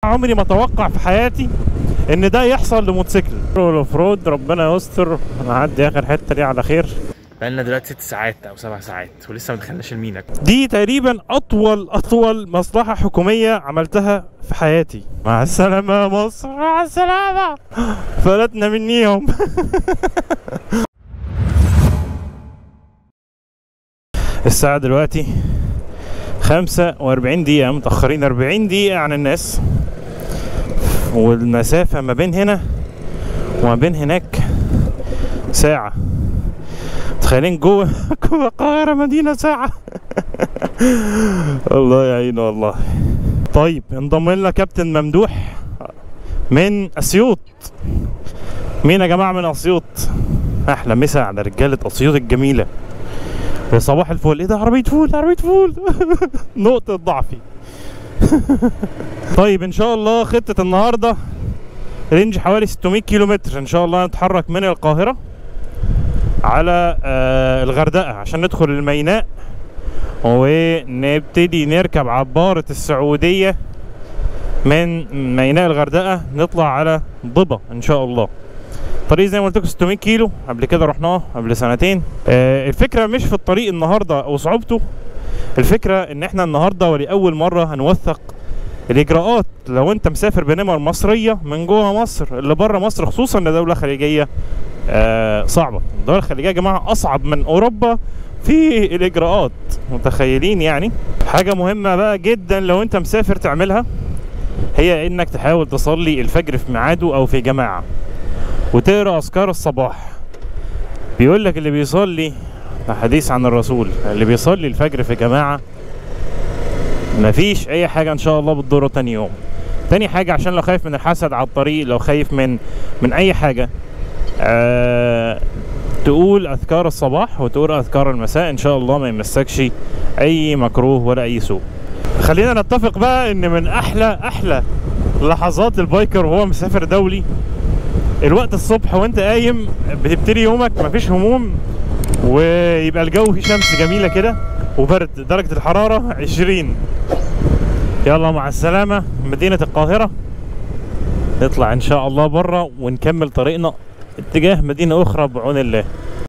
عمري ما اتوقع في حياتي ان ده يحصل لموتوسيكل. الاوف رود ربنا يستر، نعدي اخر حته دي على خير. بقالنا دلوقتي 6 ساعات او 7 ساعات ولسه ما دخلناش المينا. دي تقريبا اطول مصلحه حكوميه عملتها في حياتي. مع السلامه يا مصر، مع السلامه، فلتنا منيهم. الساعه دلوقتي 45 دقيقه، متاخرين 40 دقيقه عن الناس، والمسافه ما بين هنا وما بين هناك ساعه. تخيلين جوه القاهرة مدينة ساعة. الله يعينه والله. طيب انضم لنا كابتن ممدوح من اسيوط. مين يا جماعة من اسيوط؟ احلى مسا على رجالة اسيوط الجميلة. صباح الفل. ايه ده؟ عربية فول، عربية فول. نقطة ضعفي. طيب ان شاء الله خطة النهاردة رينج حوالي 600 كيلو متر. ان شاء الله نتحرك من القاهرة على الغردقة عشان ندخل الميناء، ونبتدي نركب عبارة السعودية من ميناء الغردقة نطلع على ضبا ان شاء الله. الطريق زي ما قلت لكم 600 كيلو، قبل كده رحناه قبل سنتين. الفكرة مش في الطريق النهارده او صعوبته، الفكرة ان احنا النهارده ولأول مرة هنوثق الاجراءات لو انت مسافر بنمر مصرية من جوه مصر اللي بره مصر، خصوصا لدولة خليجية صعبة. الدول الخليجية يا جماعة أصعب من أوروبا في الإجراءات، متخيلين يعني؟ حاجة مهمة بقى جدا لو أنت مسافر تعملها، هي إنك تحاول تصلي الفجر في ميعاده أو في جماعة، وتقرأ أذكار الصباح. بيقول لك اللي بيصلي، حديث عن الرسول، اللي بيصلي الفجر في جماعة مفيش أي حاجة إن شاء الله بتضره تاني يوم. تاني حاجة، عشان لو خايف من الحسد على الطريق، لو خايف من أي حاجة، تقول اذكار الصباح وتقول اذكار المساء، ان شاء الله ما يمسكش اي مكروه ولا اي سوء. خلينا نتفق بقى ان من احلى لحظات البايكر وهو مسافر دولي الوقت الصبح وانت قايم بتبتدي يومك مفيش هموم، ويبقى الجو فيه شمس جميله كده وبرد، درجه الحراره 20. يلا مع السلامه مدينه القاهره، نطلع ان شاء الله بره ونكمل طريقنا اتجاه مدينة أخرى بعون الله.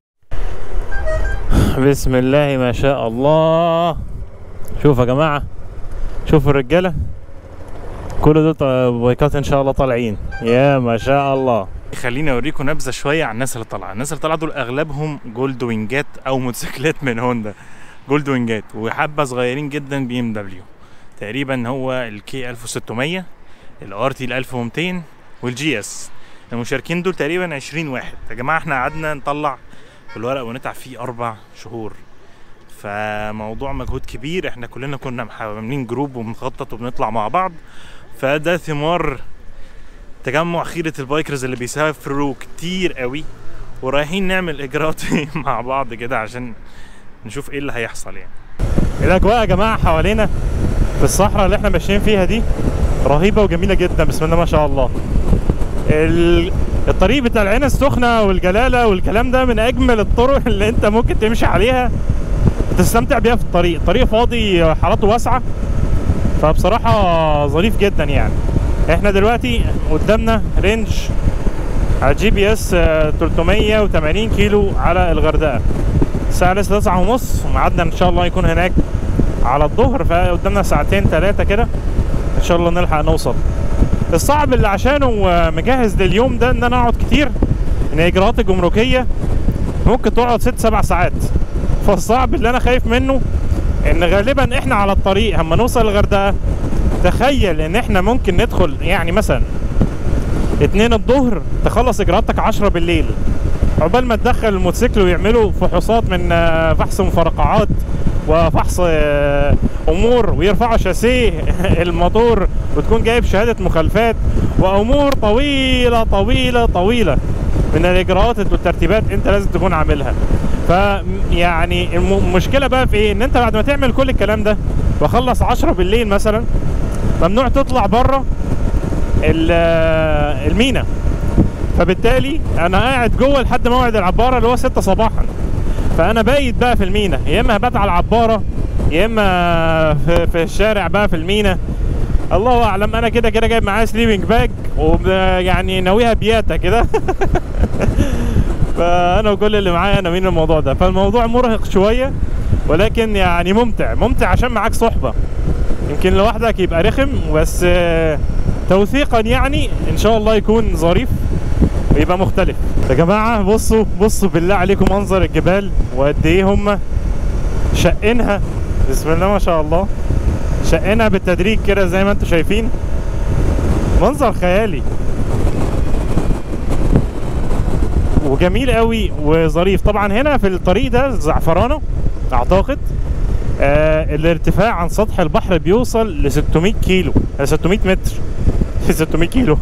بسم الله ما شاء الله. شوفوا يا جماعة، شوفوا الرجالة كل دول بايكات إن شاء الله طالعين، يا ما شاء الله. خليني أوريكم نبذة شوية عن الناس اللي طالعة. الناس اللي طالعة دول أغلبهم جولد وينجات أو موتوسيكلات من هوندا، جولد وينجات، وحبة صغيرين جدا بي ام دبليو. تقريبا هو الكي 1600، الار تي 1200، والجي اس. المشاركين دول تقريبا 20 واحد يا جماعه. احنا قعدنا نطلع في الورق ونتعب فيه 4 شهور، فموضوع مجهود كبير. احنا كلنا كنا عاملين جروب وبنخطط وبنطلع مع بعض، فده ثمار تجمع خيرة البايكرز اللي بيسافروا كتير قوي، ورايحين نعمل اجراءات مع بعض كده عشان نشوف ايه اللي هيحصل يعني. الاجواء يا جماعه حوالينا في الصحراء اللي احنا ماشيين فيها دي رهيبه وجميله جدا، بسم الله ما شاء الله. الطريق بتاع العين السخنة والجلالة والكلام ده من أجمل الطرق اللي أنت ممكن تمشي عليها تستمتع بيها في الطريق. الطريق فاضي، حاراته واسعة، فبصراحة ظريف جدا يعني. احنا دلوقتي قدامنا رينج على جي بي اس 380 كيلو على الغردقة. الساعة لسه 9:30، وميعادنا إن شاء الله يكون هناك على الظهر، فقدامنا 2-3 كده إن شاء الله نلحق نوصل. الصعب اللي عشانه مجهز لليوم ده ان انا اقعد كتير، ان الاجراءات الجمركيه ممكن تقعد 6-7 ساعات. فالصعب اللي انا خايف منه ان غالبا احنا على الطريق اما نوصل الغردقه، تخيل ان احنا ممكن ندخل يعني مثلا 2 الظهر تخلص اجراءاتك 10 بالليل، عقبال ما تدخل الموتوسيكل ويعملوا فحوصات من فحص مفرقعات وفحص امور، ويرفعوا شاسيه الموتور، وتكون جايب شهاده مخالفات، وامور طويله طويله طويله من الاجراءات والترتيبات انت لازم تكون عاملها. فيعني المشكله بقى في ايه؟ ان انت بعد ما تعمل كل الكلام ده وخلص 10 بالليل مثلا، ممنوع تطلع بره المينا. فبالتالي انا قاعد جوه لحد موعد العباره اللي هو 6 صباحا، فانا بايت بقى في المينا، يا اما هبات على العباره، يا اما في الشارع بقى في المينا. الله اعلم. انا كده كده جايب معايا سليبنج باج ويعني ناويها بياتا كده. فانا وكل اللي معايا ناويين الموضوع ده، فالموضوع مرهق شويه ولكن يعني ممتع عشان معاك صحبه. يمكن لوحدك يبقى رخم، بس توثيقا يعني ان شاء الله يكون ظريف ويبقى مختلف. يا جماعه بصوا بالله عليكم منظر الجبال وقد ايه هم شقينها، بسم الله ما شاء الله، شقينها بالتدريج كده زي ما انتم شايفين. منظر خيالي وجميل قوي وظريف. طبعا هنا في الطريق ده زعفرانه اعتقد الارتفاع عن سطح البحر بيوصل ل 600 كيلو، 600 متر. 600 كيلو.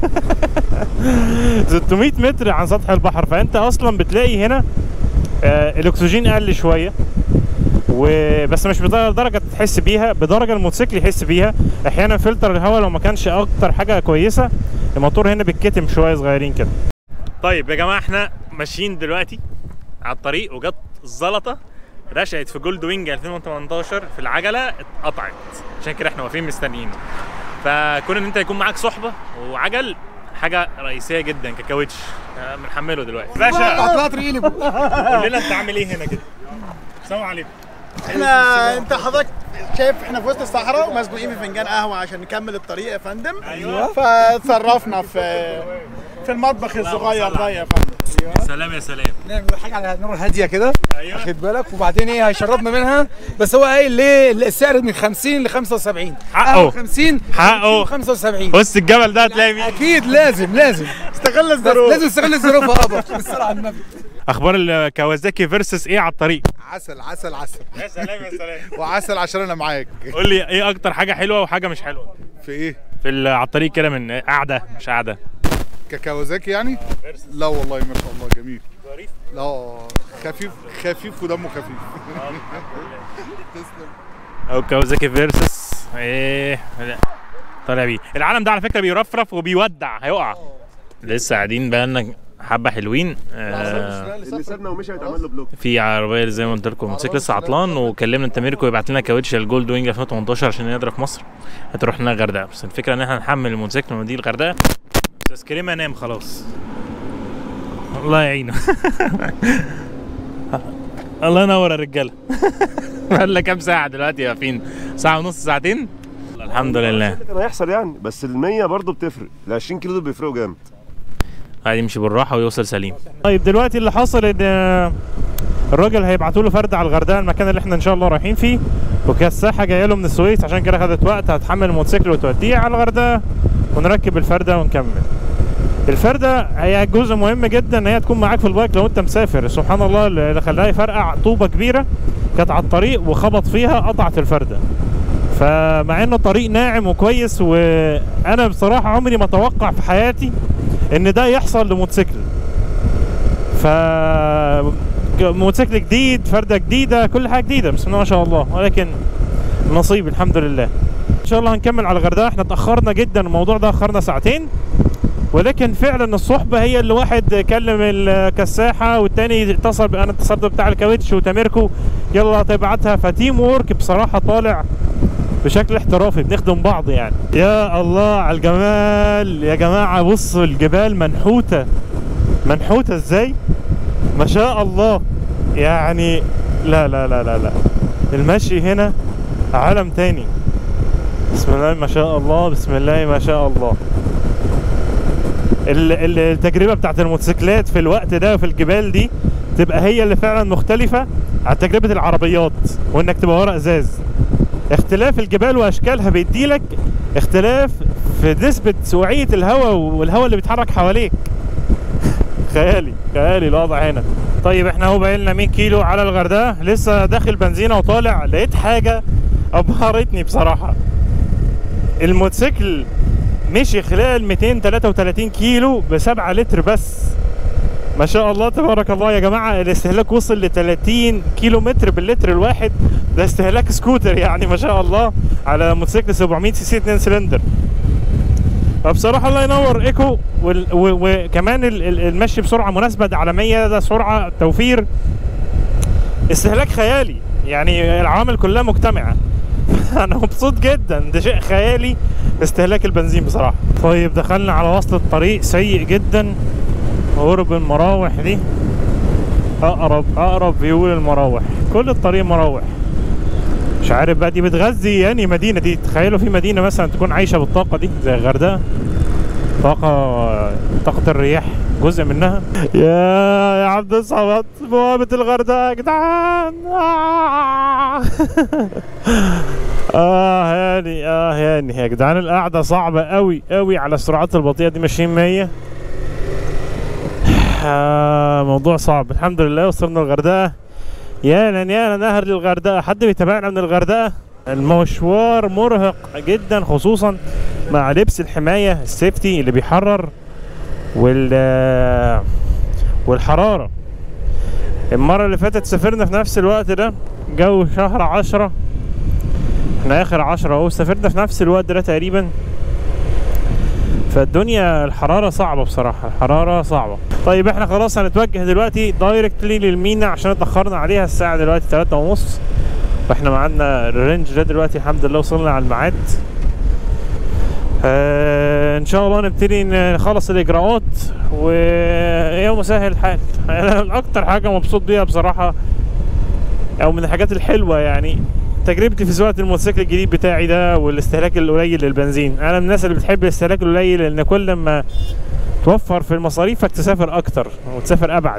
600 متر عن سطح البحر. فانت اصلا بتلاقي هنا الاكسجين قل شويه، وبس مش بدرجه تحس بيها، بدرجه الموتوسيكل يحس بيها. احيانا فلتر الهواء لو ما كانش اكتر حاجه كويسه الموتور هنا بيتكتم شويه صغيرين كده. طيب يا جماعه احنا ماشيين دلوقتي على الطريق وجت الزلطه رشقت في جولد وينج 2018 في العجله اتقطعت، عشان كده احنا واقفين مستنيين. فكون ان انت يكون معاك صحبه وعجل حاجه رئيسيه جدا ككاوتش بنحمله دلوقتي. باشا طلعت ريلي. قول لنا انت عامل ايه هنا كده؟ السلام عليكم. انت حضرتك شايف احنا في وسط الصحراء ومسبوقين بفنجان قهوه عشان نكمل الطريق يا فندم. ايوه. فتصرفنا في المطبخ الصغير ده يا فندم. يا سلام يا سلام. نعمل حاجه على نار هاديه كده. ايوه. واخد بالك، وبعدين ايه هيشربنا منها، بس هو قايل ليه السعر من 50 ل 75. حقه 50 حقه 75. بص الجبل ده هتلاقي مين؟ اكيد لازم استغل الظروف. لازم استغل الظروف ابا. بالصلاه على النبي. اخبار الكawasaki فيرسس ايه على الطريق؟ عسل. يا سلام يا سلام. وعسل عشان انا معاك. قول لي ايه اكتر حاجه حلوه وحاجه مش حلوه في ايه؟ على الطريق كده، من قاعده مش قاعده؟ ككawasaki يعني؟ لا والله ما شاء الله جميل. ظريف. لا خفيف ودمه خفيف. تسلم. او كawasaki فيرسس ايه لا طالع بيه. العالم ده على فكره بيرفرف وبيودع، هيقع. لسه قاعدين بقالنا حبه حلوين. اللي سابنا ومشي هيتعمل له بلوك. في عربيه زي ما قلت لكم موتوسيكل لسه عطلان، وكلمنا التميركو يبعت لنا كاوتش الجولد وينج 2018 عشان نقدر في مصر هتروح لنا الغردقه. بس الفكره ان احنا نحمل الموتوسيكل ونوديه الغردقه. بس كريمه نام خلاص، الله يعينه. الله ينور يا رجاله. بقالنا كام ساعه دلوقتي واقفين؟ ساعه ونص، ساعتين. الحمد لله. كان هيحصل يعني، بس ال100 برضه بتفرق، ال20 كيلو دول بيفرقوا جامد. هيمشي بالراحه ويوصل سليم. طيب دلوقتي اللي حصل ان الراجل هيبعتوا له فرد على الغردقه، المكان اللي احنا ان شاء الله رايحين فيه، وكالساحه جايه له من السويس، عشان كده خدت وقت. هتحمل الموتوسيكل وتوديه على الغردقه ونركب الفرده ونكمل. الفرده هي جزء مهم جدا ان هي تكون معاك في البايك لو انت مسافر. سبحان الله اللي خلاها يفرقع طوبه كبيره كانت على الطريق وخبط فيها قطعت الفرده. فمع انه طريق ناعم وكويس، وانا بصراحه عمري ما اتوقع في حياتي ان ده يحصل لموتوسيكل. ف موتوسيكل جديد، فرده جديده، كل حاجه جديده، بسم الله ما شاء الله، ولكن نصيب الحمد لله. ان شاء الله هنكمل على الغردقه. احنا اتاخرنا جدا، الموضوع ده اخرنا ساعتين، ولكن فعلا الصحبه هي اللي واحد كلم الكساحه والتاني اتصل، انا اتصلت بتاع الكاوتش وتاميركو يلا تبعتها. فتيم وورك بصراحه طالع بشكل احترافي، بنخدم بعض يعني. يا الله على الجمال يا جماعه، بصوا الجبال منحوته ازاي، ما شاء الله يعني. لا لا لا لا لا، المشي هنا عالم تاني. بسم الله ما شاء الله، بسم الله ما شاء الله. التجربه بتاعت الموتوسيكلات في الوقت ده وفي الجبال دي تبقى هي اللي فعلا مختلفه عن تجربه العربيات، وانك تبقى ورا ازاز. اختلاف الجبال واشكالها بيديلك اختلاف في نسبه سوعيه الهواء والهواء اللي بيتحرك حواليك. خيالي الوضع هنا. طيب احنا اهو بقالنا 100 كيلو على الغردقه، لسه داخل بنزينه وطالع لقيت حاجه ابهرتني بصراحه. الموتوسيكل مشي خلال 233 كيلو ب7 لتر بس، ما شاء الله تبارك الله يا جماعه. الاستهلاك وصل ل 30 كيلو متر باللتر الواحد، ده استهلاك سكوتر يعني ما شاء الله على موتوسيكل 700 سي سي 2 سلندر. فبصراحه الله ينور ايكو. وكمان المشي بسرعه مناسبه، ده على 100 ده سرعه توفير، استهلاك خيالي يعني، العوامل كلها مجتمعه. انا مبسوط جدا، ده شيء خيالي استهلاك البنزين بصراحه. طيب دخلنا على وسط الطريق سيء جدا، قرب المراوح دي، اقرب فيول المراوح، كل الطريق مراوح. مش عارف بقى دي بتغذي يعني مدينه دي. تخيلوا في مدينه مثلا تكون عايشه بالطاقه دي زي الغردقه، طاقه الرياح جزء منها. يا عبد الصمد بوابه الغردقه يا جدعان. هاني هاني يا جدعان، القعده صعبه قوي قوي على السرعات البطيئه دي، ماشيين 100. موضوع صعب. الحمد لله وصلنا الغردقه. يا نهر للغردقه. حد بيتابعنا من الغردقه؟ المشوار مرهق جدا، خصوصا مع لبس الحمايه السيفتي اللي بيحرر والحراره. المره اللي فاتت سافرنا في نفس الوقت ده، جو شهر 10، احنا اخر 10 اهو، سافرنا في نفس الوقت ده تقريبا. فالدنيا الحراره صعبه بصراحه، الحراره صعبه. طيب احنا خلاص هنتوجه دلوقتي دايركتلي للمينا عشان اتاخرنا عليها. الساعه دلوقتي 3:30 واحنا معانا الرينج ده دلوقتي. الحمد لله وصلنا على الميعاد. ان شاء الله نبتدي نخلص الاجراءات ويوم مسهل الحال. انا اكتر حاجه مبسوط بيها بصراحه، او من الحاجات الحلوه يعني، تجربتي في سواقه الموتوسيكل الجديد بتاعي ده والاستهلاك القليل للبنزين. انا من الناس اللي بتحب الاستهلاك القليل، لان كل ما توفر في المصاريفك تسافر اكتر وتسافر ابعد.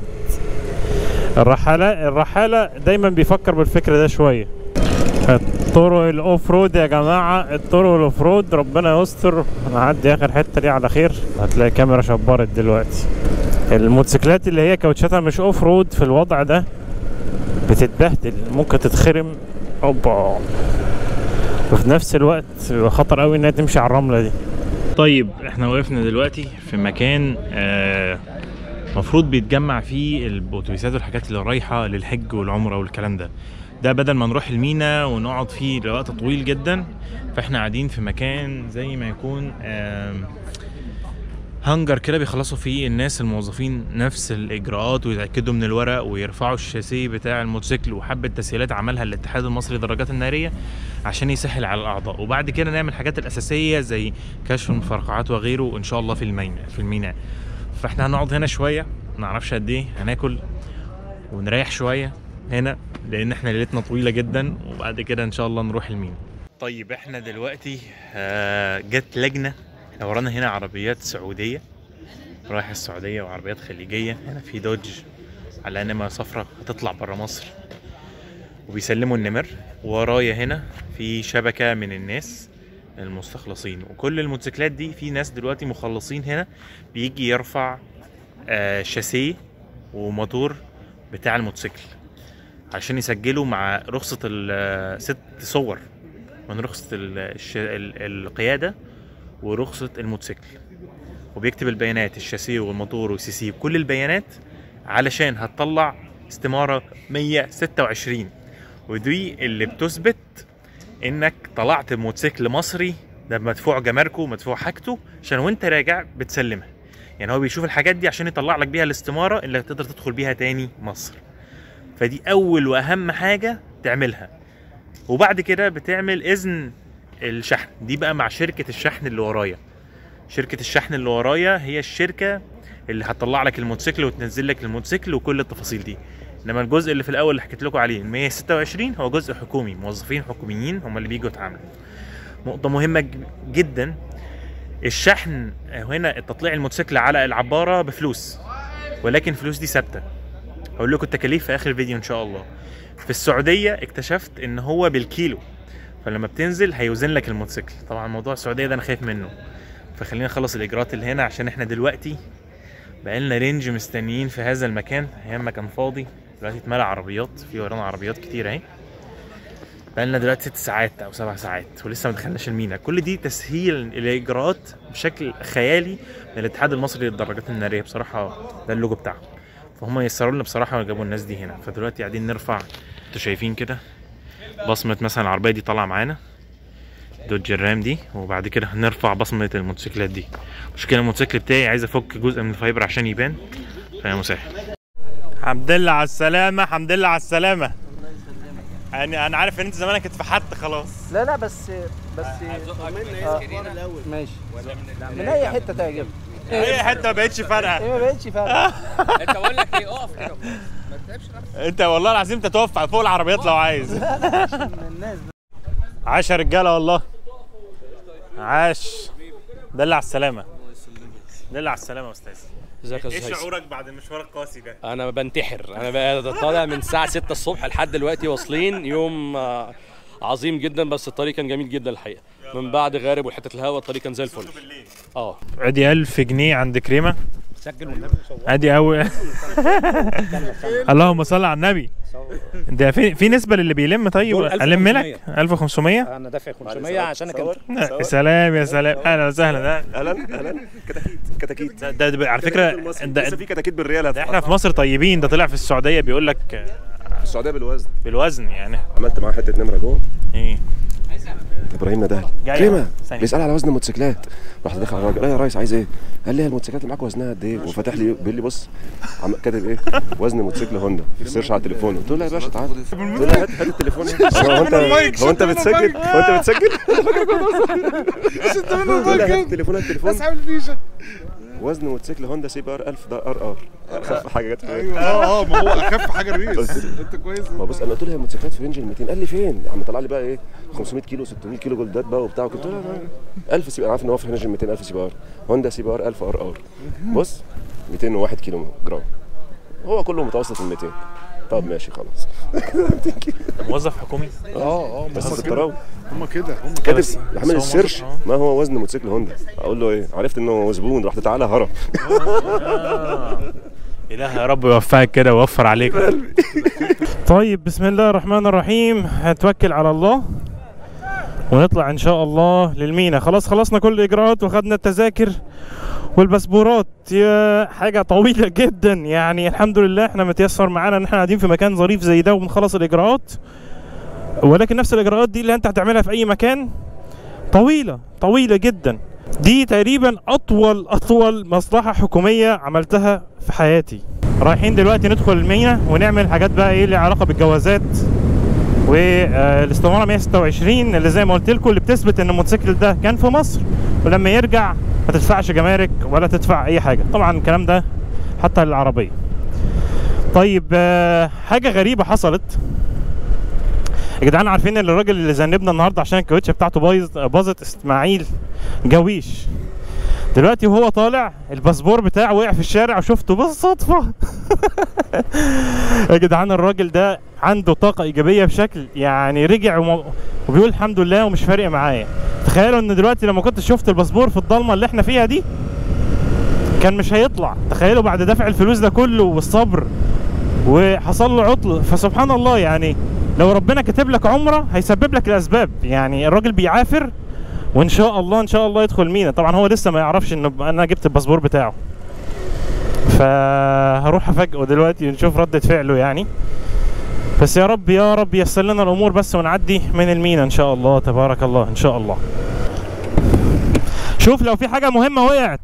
الرحاله دايما بيفكر بالفكر ده شويه. الطرق الاوف رود يا جماعه، الطرق الاوف رود ربنا يستر. هنعدي اخر حته دي على خير. هتلاقي كاميرا شبرت دلوقتي. الموتوسيكلات اللي هي كاوتشاتها مش اوف رود في الوضع ده بتتبهدل، ممكن تتخرم. اوبا. وفي نفس الوقت خطر قوي انها تمشي على الرمله دي. طيب احنا وقفنا دلوقتي في مكان مفروض بيتجمع فيه الاتوبيسات والحاجات اللي رايحه للحج والعمره والكلام ده. بدل ما نروح المينا ونقعد فيه لوقت طويل جدا، فاحنا قاعدين في مكان زي ما يكون هانجر كده بيخلصوا فيه الناس الموظفين نفس الاجراءات، ويتاكدوا من الورق ويرفعوا الشاسيه بتاع الموتوسيكل، وحبه تسهيلات عملها الاتحاد المصري للدراجات الناريه عشان يسهل على الاعضاء. وبعد كده نعمل الحاجات الاساسيه زي كشف المفرقعات وغيره ان شاء الله في الميناء. فاحنا هنقعد هنا شويه، ما نعرفش قد ايه، هناكل ونريح شويه هنا لان احنا ليلتنا طويله جدا، وبعد كده ان شاء الله نروح الميناء. طيب احنا دلوقتي جت لجنه ورانا هنا عربيات سعوديه رايحه السعوديه وعربيات خليجيه. هنا في دوج على نمره صفراء هتطلع بره مصر وبيسلموا النمر. ورايا هنا في شبكه من الناس المستخلصين، وكل الموتوسيكلات دي في ناس دلوقتي مخلصين هنا بيجي يرفع شاسيه وموتور بتاع الموتوسيكل عشان يسجلوا مع رخصه 6 صور من رخصه القياده ورخصه الموتوسيكل، وبيكتب البيانات الشاسيه والموتور والسي سي بكل البيانات علشان هتطلع استماره 126، ودي اللي بتثبت انك طلعت موتوسيكل مصري، ده مدفوع جماركه ومدفوع حاجته، عشان وانت راجع بتسلمها. يعني هو بيشوف الحاجات دي عشان يطلع لك بيها الاستماره اللي تقدر تدخل بيها تاني مصر. فدي اول واهم حاجه تعملها. وبعد كده بتعمل اذن الشحن، دي بقى مع شركه الشحن اللي ورايا. شركه الشحن اللي ورايا هي الشركه اللي هتطلع لك الموتوسيكل وتنزل لك الموتوسيكل وكل التفاصيل دي. انما الجزء اللي في الاول اللي حكيت لكم عليه 126 هو جزء حكومي، موظفين حكوميين هم اللي بيجوا يتعاملوا. نقطه مهمه جدا، الشحن هنا التطليع الموتوسيكل على العباره بفلوس، ولكن الفلوس دي ثابته. هقول لكم التكاليف في اخر الفيديو ان شاء الله. في السعوديه اكتشفت ان هو بالكيلو، فلما بتنزل هيوزن لك الموتوسيكل. طبعا موضوع السعوديه ده انا خايف منه، فخلينا نخلص الاجراءات اللي هنا عشان احنا دلوقتي بقالنا رينج مستنيين في هذا المكان. ايام ما كان فاضي دلوقتي اتملى عربيات، في ورانا عربيات كتير اهي. بقالنا دلوقتي 6 ساعات او 7 ساعات ولسه ما دخلناش المينا. كل دي تسهيل الاجراءات بشكل خيالي من الاتحاد المصري للدراجات الناريه. بصراحه ده اللوجو بتاعهم، فهم يسروا لنا بصراحه وجابوا الناس دي هنا. فدلوقتي قاعدين نرفع، انتوا شايفين كده بصمه مثلا العربيه دي طالعه معانا دوج الرام دي، وبعد كده هنرفع بصمه الموتوسيكلات دي. مشكله الموتوسيكل بتاعي عايز افك جزء من الفايبر عشان يبان، فيا مسهل. الحمد لله على السلامه، الحمد لله على السلامه. انا عارف ان انت زمانك اتفحت خلاص. لا بس ماشي من اي حته تعجبك. اي حته ما بقتش فارقه. ايه ما بقتش فارقه. انت بقول لك ايه، اقف كده ما تتعبش نفسك. انت والله العظيم انت تقف فوق العربيات لو عايز. الناس عاش يا رجاله والله. عاش. دل على السلامه. دل على السلامه يا استاذ. ازيك يا ايه استاذ؟ شعورك بعد المشوار القاسي ده؟ انا بنتحر، انا بقى طالع من الساعه 6 الصبح لحد دلوقتي واصلين. يوم عظيم جدا، بس الطريق كان جميل جدا الحقيقه. من بعد غارب وحته الهواء الطريق كان زي الفل. ادي 1000 جنيه عند كريمه. سجل والنبي. ادي اول. اللهم صل على النبي. ده في نسبه للي بيلم. طيب الم لك 1500. انا دافع 500 عشان سلام يا سلام. اهلا وسهلا. اهلا كتاكيت ده على فكره لسه في كتاكيت بالريال. ده احنا في مصر طيبين. ده طلع في السعوديه بيقول لك في السعوديه بالوزن يعني. عملت معاه حته نمره جوه. ايه ابراهيم ندهلي كريمه بيسال على وزن الموتوسيكلات. رحت داخل على الراجل، يا ريس عايز ايه؟ قال لي الموتوسيكلات اللي معاك وزنها قد ايه؟ وفتح لي بيقول لي بص كاتب ايه؟ وزن موتوسيكل هوندا. سيرش على تليفونه. قلت له يا باشا تعالى. قلت له هات التليفون. هو انت بتسجل؟ قلت له هات التليفون. اسحب الفيشه. وزن موتوسيكل هوندا سي بي ار 1000 ده ار اخف حاجه جت في بالي. ايوه ما هو اخف حاجه الريس. انت كويس. ما بص انا قلت له هي الموتوسيكلات في رينج ال 200. قال لي فين؟ عم طلع لي بقى ايه 500 كيلو 600 كيلو جولدات بقى وبتاع. قلت له 1000 سي بي ار. عارف ان هو في رينج ال 200. 1000 سي بي ار هوندا سي بي ار 1000 ار بص 201 كيلو جرام. هو كله متوسط ال 200. طب ماشي خلاص. موظف حكومي. بس في التراوي هم كده كاتب عامل السيرش ما هو وزن موتوسيكل هوندا. اقول له ايه؟ عرفت ان هو زبون. رحت تعالى هرب. إله يا رب يوفقك كده ويوفر عليك. طيب بسم الله الرحمن الرحيم. هنتوكل على الله ونطلع ان شاء الله للمينا. خلاص خلصنا كل الاجراءات وخدنا التذاكر والباسبورات. حاجه طويله جدا يعني. الحمد لله احنا متيسر معانا ان احنا قاعدين في مكان ظريف زي ده وبنخلص الاجراءات. ولكن نفس الاجراءات دي اللي انت هتعملها في اي مكان طويله جدا. دي تقريبا اطول مصلحه حكوميه عملتها في حياتي. رايحين دلوقتي ندخل المينا ونعمل حاجات بقى ايه ليها علاقه بالجوازات والاستماره 126 اللي زي ما قلت لكم اللي بتثبت ان الموتوسيكل ده كان في مصر ولما يرجع ما تدفعش جمارك ولا تدفع اي حاجه. طبعا الكلام ده حتى للعربيه. طيب حاجه غريبه حصلت يا جدعان. عارفين ان الراجل اللي ذنبنا النهارده عشان الكاوتش بتاعته باظت اسماعيل جويش دلوقتي وهو طالع الباسبور بتاعه وقع في الشارع وشفته بالصدفه. يا جدعان الراجل ده عنده طاقه ايجابيه بشكل يعني. رجع وبيقول الحمد لله ومش فارق معايا. تخيلوا ان دلوقتي لما كنت شفت الباسبور في الضلمه اللي احنا فيها دي كان مش هيطلع. تخيلوا بعد دفع الفلوس ده كله والصبر وحصل له عطل. فسبحان الله يعني لو ربنا كاتب لك عمره هيسبب لك الاسباب. يعني الراجل بيعافر وان شاء الله يدخل مينا. طبعا هو لسه ما يعرفش ان انا جبت الباسبور بتاعه. فهروح افاجئه دلوقتي نشوف ردة فعله يعني. بس يا رب ييسر لنا الامور بس ونعدي من المينا ان شاء الله. تبارك الله ان شاء الله. شوف لو في حاجة مهمة وقعت.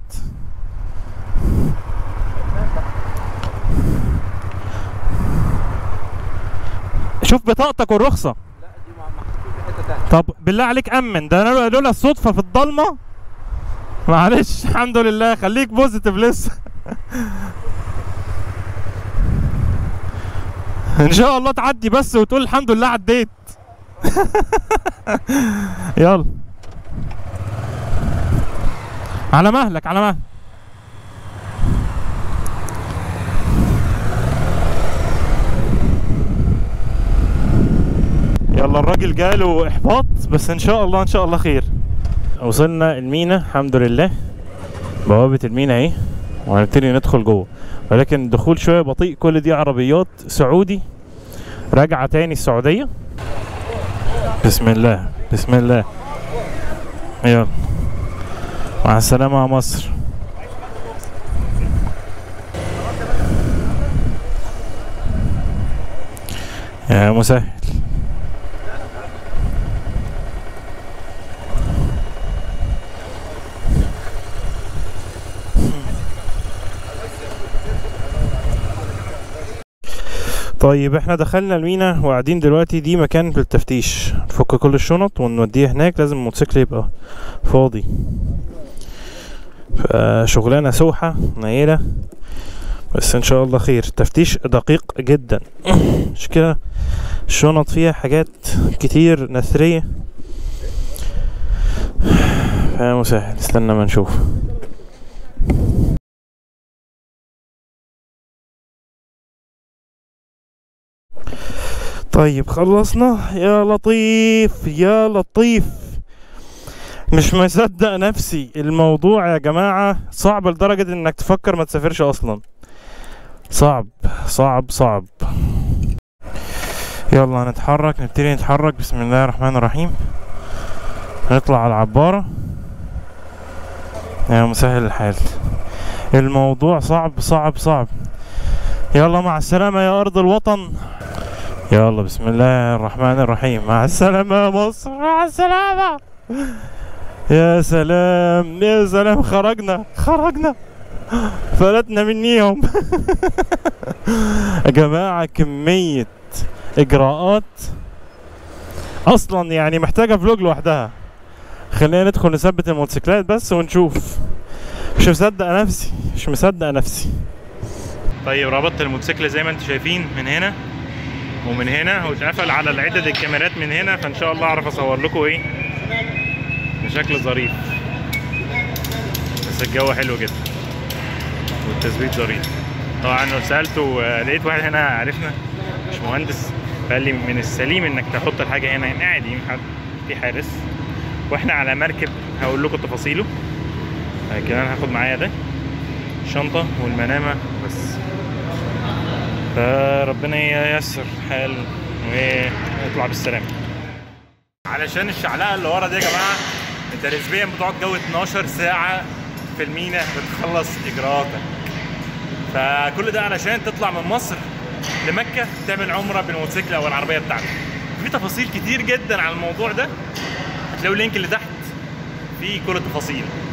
شوف بطاقتك والرخصة. طب بالله عليك امن. ده لولا الصدفة في الضلمة معلش. الحمد لله. خليك بوزيتيف لسه. ان شاء الله تعدي بس وتقول الحمد لله عديت. يلا على مهلك على مهلك. يلا الراجل جاله احباط بس ان شاء الله خير. وصلنا المينا الحمد لله. بوابة المينا اهي وهنبتدي ندخل جوه ولكن الدخول شويه بطيء. كل دي عربيات سعودي راجعه تاني السعوديه. بسم الله بسم الله. يلا مع السلامه يا مصر. يا مسهل. طيب احنا دخلنا المينا وقاعدين دلوقتي، دي مكان للتفتيش، نفك كل الشنط ونوديها هناك، لازم الموتوسيكل يبقى فاضي. فشغلانة سوحة نيلة، بس ان شاء الله خير. تفتيش دقيق جدا. مش كده الشنط فيها حاجات كتير نثرية، فمسهل. استنى ما نشوف. طيب خلصنا. يا لطيف يا لطيف، مش مصدق نفسي. الموضوع يا جماعة صعب لدرجة انك تفكر ما تسافرش اصلا. صعب صعب صعب. يلا نتحرك، نبتدي نتحرك. بسم الله الرحمن الرحيم. نطلع على العبارة. يا مسهل الحال، الموضوع صعب صعب صعب. يلا مع السلامة يا أرض الوطن. يلا بسم الله الرحمن الرحيم. مع السلامة يا مصر، مع السلامة. يا سلام يا سلام، خرجنا فلتنا منيهم. يا جماعة كمية إجراءات أصلا يعني محتاجة فلوج لوحدها. خلينا ندخل نثبت الموتوسيكلات بس ونشوف. مش مصدق نفسي. طيب ربطت الموتوسيكل زي ما انتم شايفين من هنا ومن هنا، واتقفل على العدد الكاميرات من هنا، فان شاء الله اعرف اصور لكم ايه بشكل ظريف. بس الجو حلو جدا والتثبيت ظريف. طبعا سالته، لقيت واحد هنا عرفنا مش مهندس، فقال لي من السليم انك تحط الحاجه هنا عادي، في حارس. واحنا على مركب هقول لكم تفاصيله. كمان هاخد معايا ده الشنطه والمنامه بس. فربنا ييسر حال ويطلع بالسلامه. علشان الشعلقه اللي ورا دي يا جماعه، انت نسبيا بتقعد جو 12 ساعه في المينا بتخلص اجراءاتك. فكل ده علشان تطلع من مصر لمكه تعمل عمره بالموتوسيكل او العربيه بتاعتك. في تفاصيل كتير جدا على الموضوع ده، هتلاقوا اللينك اللي تحت فيه كل التفاصيل.